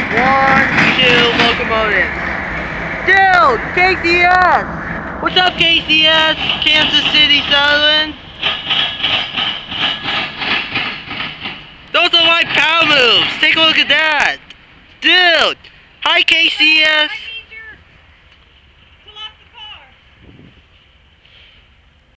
1, 2 locomotives. Dude, KCS! What's up, KCS? Kansas City, Sutherland? Those are my power moves. Take a look at that. Dude, hi KCS.